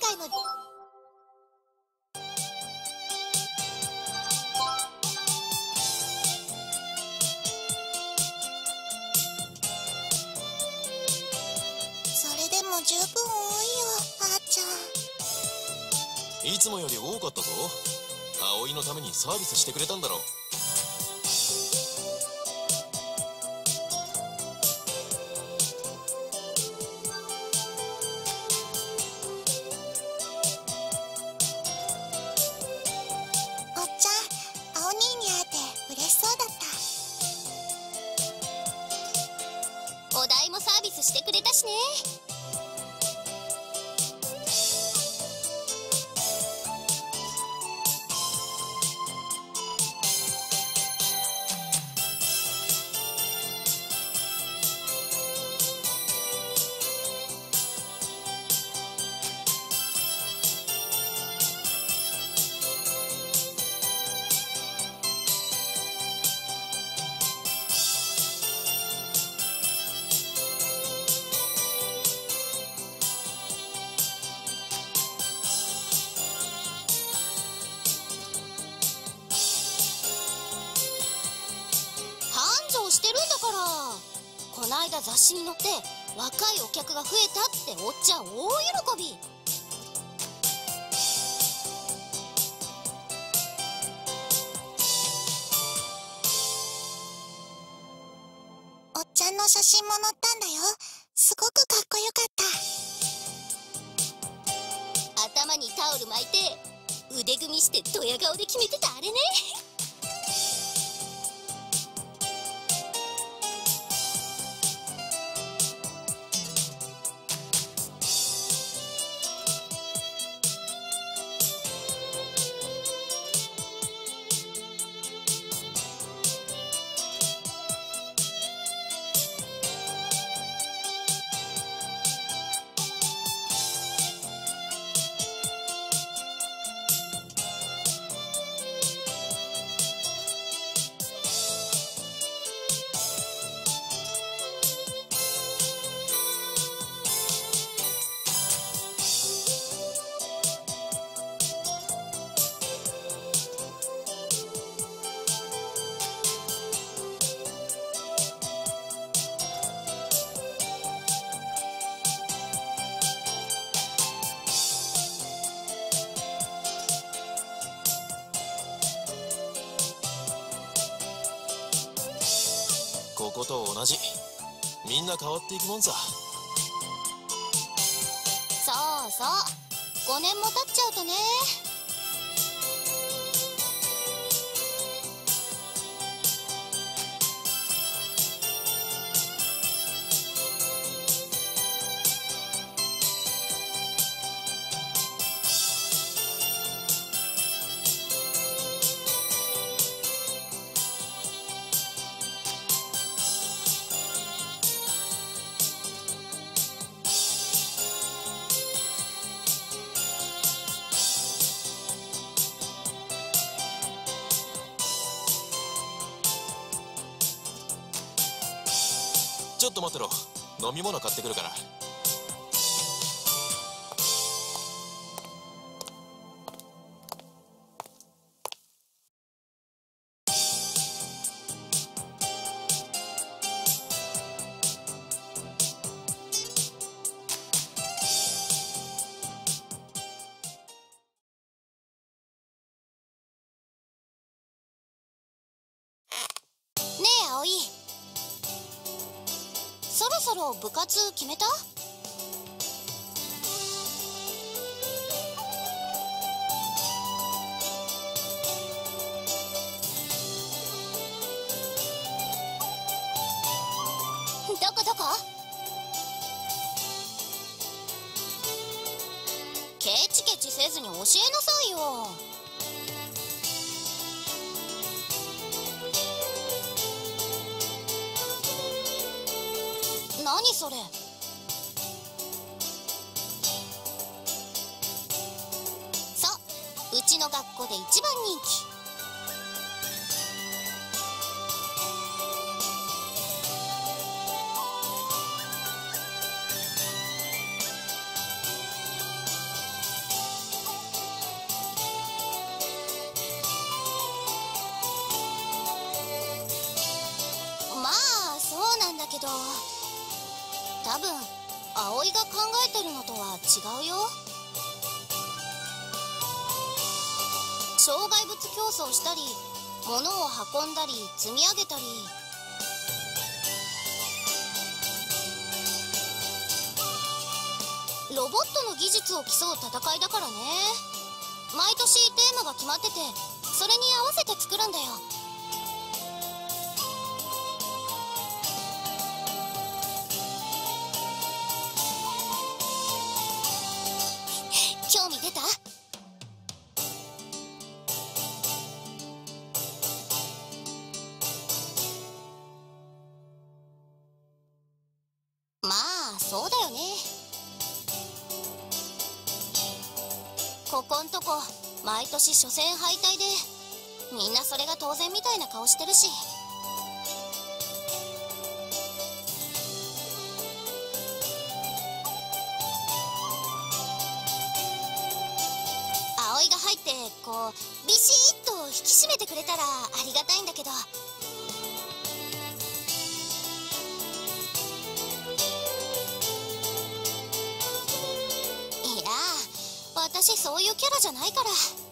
たいの。それでも十分多いよ、あーちゃん。 いつもより多かったぞ。葵のためにサービスしてくれたんだろう。 おっちゃん、青兄に会えて嬉しそうだった。 お代もサービスしてくれたしね。してるんだから。こないだ雑誌に載って若いお客が増えたっておっちゃん大喜び。 おっちゃんの写真も載ったんだよ。すごくかっこよかった。 頭にタオル巻いて腕組みしてドヤ顔で決めてたあれね。 ここと同じ。みんな変わっていくもんさ。 そうそう、5年も経っちゃうとね。 ちょっと待ってろ。飲み物買ってくるから。 ねえ葵、そろそろ部活決めた？どこどこ？ケチケチせずに教えなさいよ。何それ？そう、うちの学校で一番人気。 葵が考えてるのとは違うよ。障害物競争したり、物を運んだり積み上げたり。ロボットの技術を競う戦いだからね。毎年テーマが決まってて、それに合わせて作るんだよ。興味出た？まあそうだよね。ここんとこ毎年初戦敗退で、みんなそれが当然みたいな顔してるし。葵が入ってこうビシッと引き締めてくれたらありがたいんだけど。私そういうキャラじゃないから。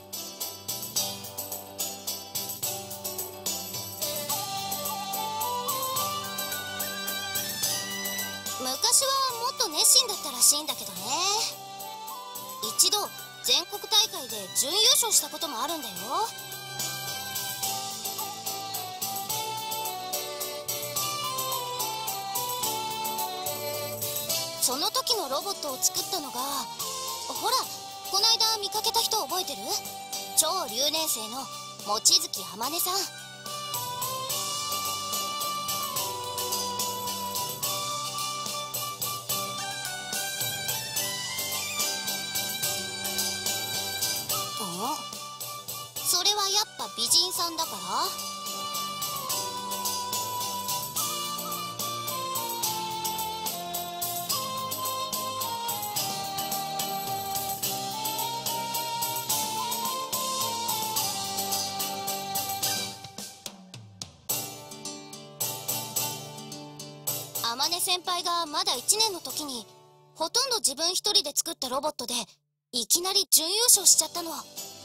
昔はもっと熱心だったらしいんだけどね。一度全国大会で準優勝したこともあるんだよ。その時のロボットを作ったのが、ほらこないだ見かけた人覚えてる？超留年生の望月あまねさん。それはやっぱ美人さんだから？あまね先輩がまだ1年の時に、ほとんど自分一人で作ったロボットでいきなり準優勝しちゃったの。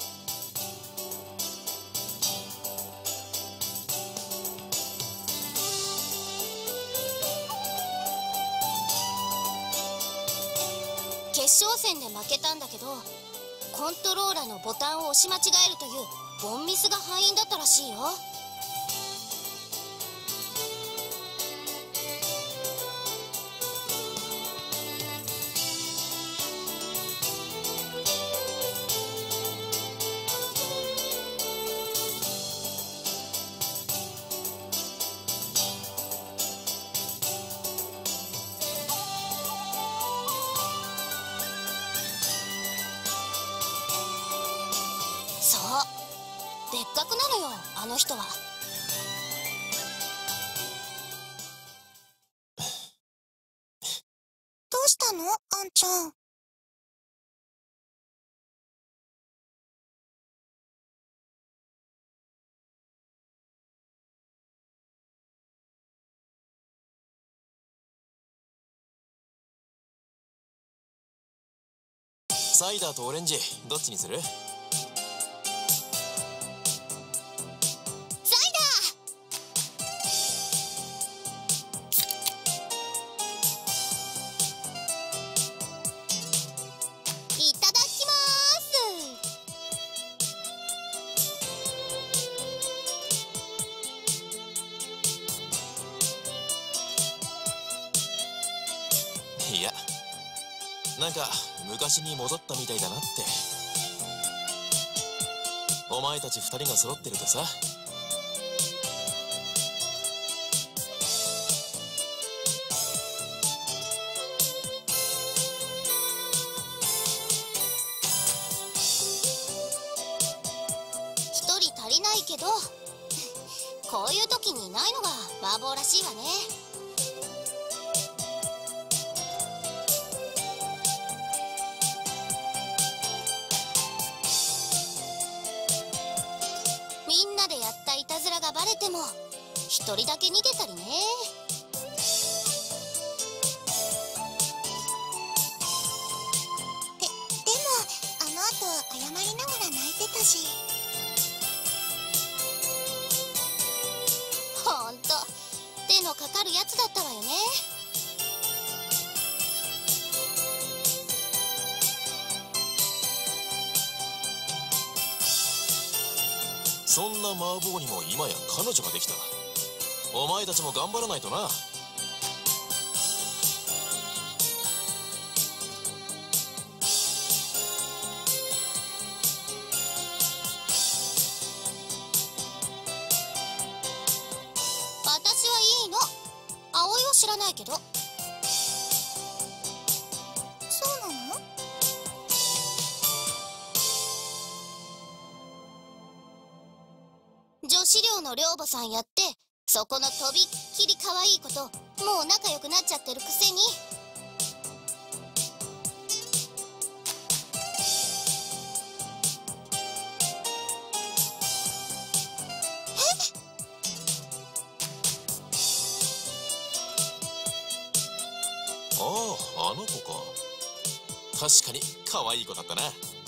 決勝戦で負けたんだけど、コントローラーのボタンを押し間違えるというボンミスが敗因だったらしいよ。そう、別格なのよあの人は。 どうしたのあんちゃん。 サイダーとオレンジどっちにする？いや、なんか昔に戻ったみたいだなって。お前たち2人が揃ってるとさ。 1人足りないけど、こういう時にいないのが麻婆らしいわね。みんなでやったいたずらがバレても1人だけ逃げたりね。 そんな麻婆にも今や彼女ができた。お前たちも頑張らないとな。 私はいいの。葵は知らないけど。 そうなの？ 女子寮の寮母さんやって、そこのとびっきり可愛い子ともう仲良くなっちゃってるくせに。 ああ、あの子か。確かに可愛い子だったな。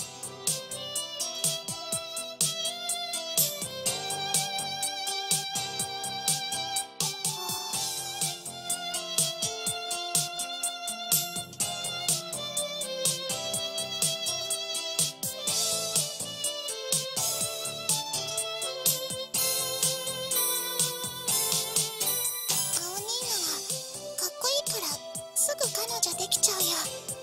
青兄ならかっこいいからすぐ彼女できちゃうよ。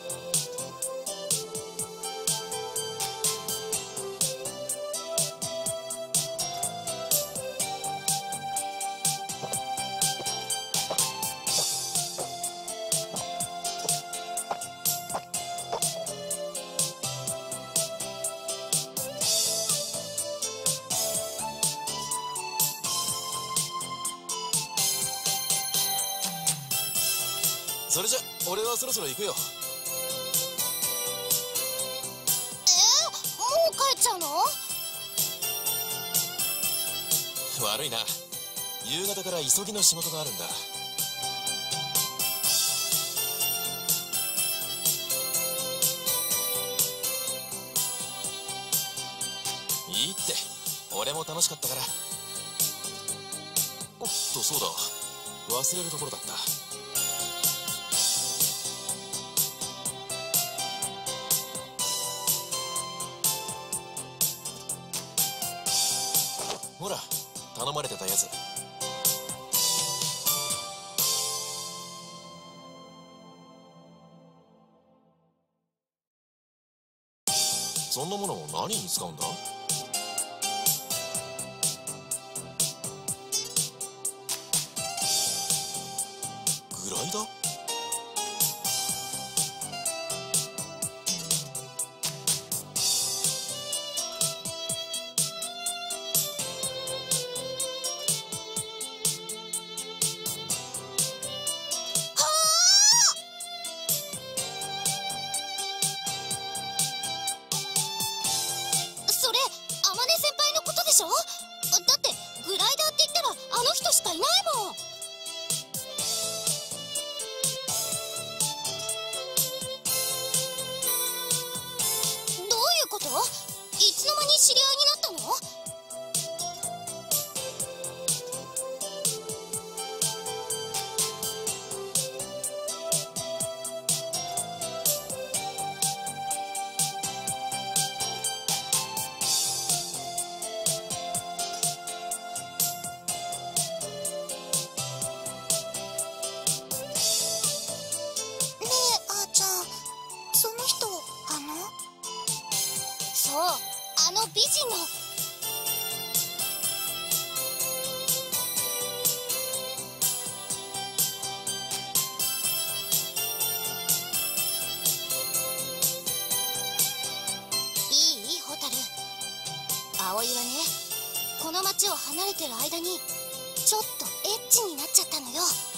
それじゃ俺はそろそろ行くよ。 もう帰っちゃうの？ 悪いな、夕方から急ぎの仕事があるんだ。いいって、俺も楽しかったから。おっと、そうだ、忘れるところだった。ほら、頼まれてたやつ。そんなものを何に使うんだ？グライダー？ それ天音先輩のことでしょ？だってグライダーって言ったらあの人しかいないもん。どういうこと？いつの間に知り合いになったの？ ねえあーちゃん、その人そう、あの美人の。いいホタル。葵はね、この町を離れてる間にちょっとエッチになっちゃったのよ。